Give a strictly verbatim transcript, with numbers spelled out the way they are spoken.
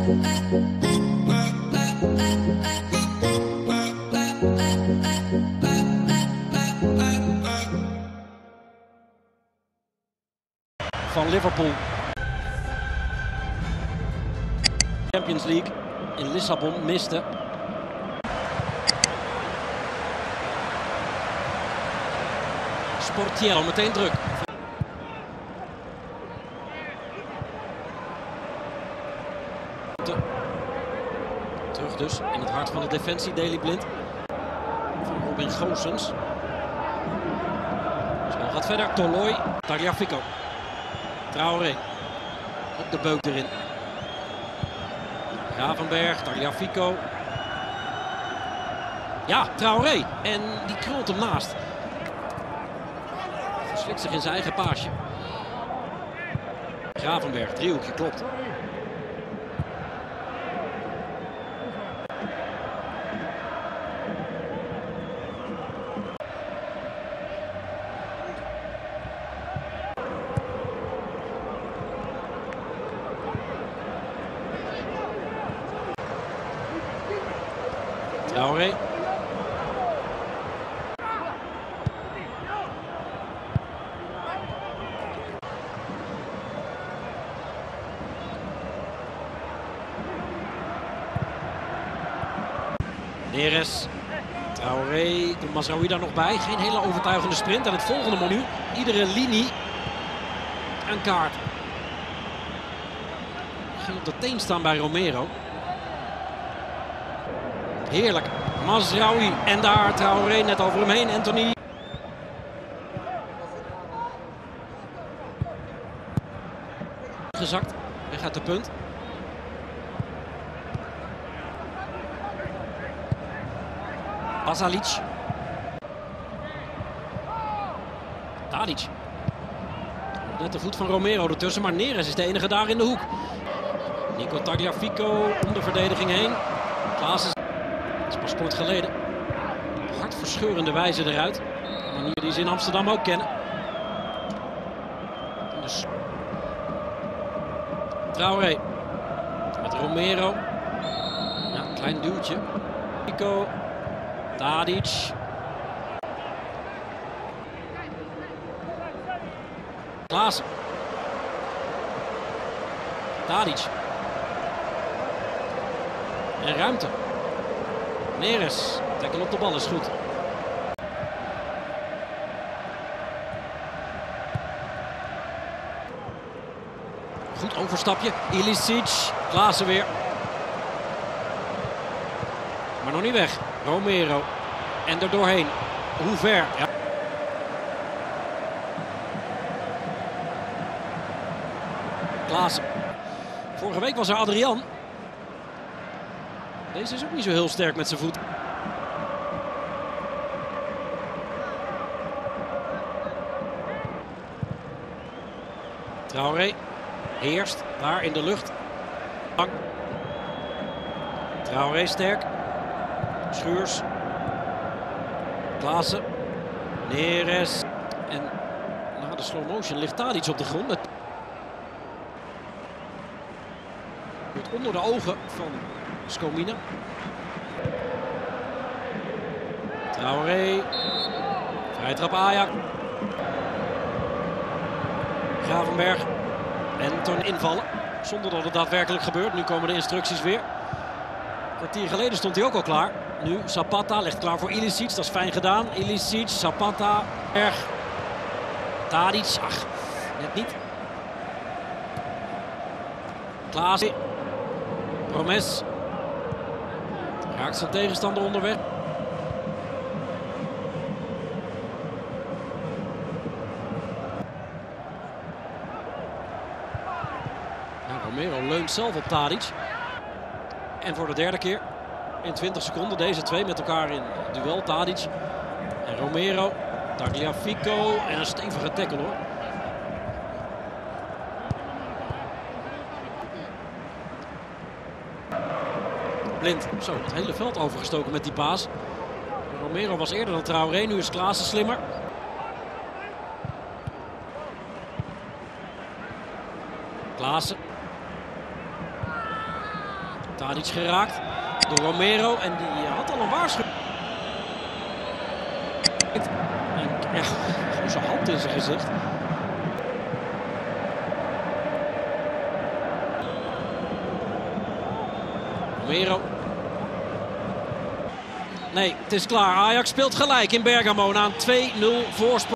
Van Liverpool. Champions League in Lissabon miste. Sportiello meteen druk. Terug dus in het hart van de defensie, Daley Blind. Van Robin Goossens. Snel gaat verder, Toloi, Tagliafico. Traoré. Op de beuk erin. Gravenberg, Tagliafico. Ja, Traoré. En die krult hem naast. Verslikt zich in zijn eigen paasje. Gravenberg, driehoekje, klopt. Traoré. Neres. Traoré. Komt Mazraoui daar nog bij. Geen hele overtuigende sprint. En het volgende moment. Iedere linie een kaart. Ging op de teen staan bij Romero. Heerlijk. Mazraoui. En daar Traoré net over hem heen. Anthony. Gezakt. Weg uit de punt. Pasalic. Tadic. Net de voet van Romero ertussen, maar Neres is de enige daar in de hoek. Nico Tagliafico om de verdediging heen. Klaassen. Dat is pas kort geleden. Op hartverscheurende wijze eruit. Een manier die ze in Amsterdam ook kennen. Dus Traoré. Met Romero. Ja, een klein duwtje. Nico. Tadic. Klaassen. Tadic. En ruimte. Neres. Tackle op de bal is goed. Goed overstapje. Ilicic. Klaassen weer. Maar nog niet weg. Romero. En er doorheen. Hoe ver? Ja. Klaassen. Vorige week was er Adrian. Deze is ook niet zo heel sterk met zijn voet. Traoré. Heerst. Daar in de lucht. Traoré sterk. Schuurs. Klaassen. Neres. En na de slow motion ligt Tadic op de grond. Met onder de ogen van Scomina. Traoré. Vrije trap Ajax. Gravenberg. En toen invallen. Zonder dat het daadwerkelijk gebeurt. Nu komen de instructies weer. Een kwartier geleden stond hij ook al klaar. Nu Zapata ligt klaar voor Ilicic. Dat is fijn gedaan. Ilicic, Zapata, Berg. Tadic. Ach, net niet. Klaassen. Promes. Raakt zijn tegenstander onderweg. Nou, Romero leunt zelf op Tadic. En voor de derde keer in twintig seconden deze twee met elkaar in duel. Tadic en Romero. Tagliafico en een stevige tackle hoor. Blind, zo het hele veld overgestoken met die paas. Romero was eerder dan Traoré, nu is Klaassen slimmer. Klaassen. Tadic geraakt door Romero en die had al een waarschuwing. En ja, gewoon zijn hand in zijn gezicht. Romero. Nee, het is klaar. Ajax speelt gelijk in Bergamo na een twee nul voorsprong.